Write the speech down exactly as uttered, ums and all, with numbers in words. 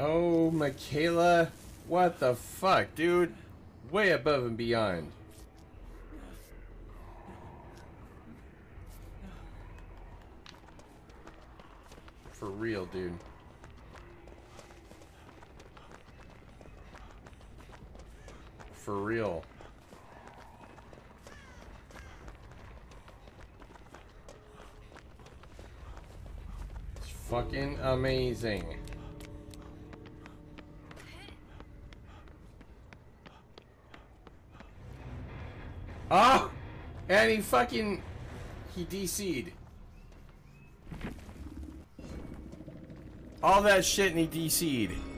Oh, Michaela. What the fuck, dude? Way above and beyond. For real, dude. For real. It's fucking amazing. Oh! And he fucking... He D C'd. All that shit and he D C'd.